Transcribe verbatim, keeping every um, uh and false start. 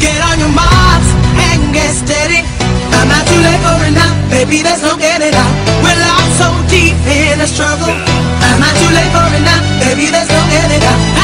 Get on your marks and get steady. I'm not too late for it now, baby, there's no getting out. We're lost so deep in a struggle. I'm not too late for it now, baby, there's no getting out.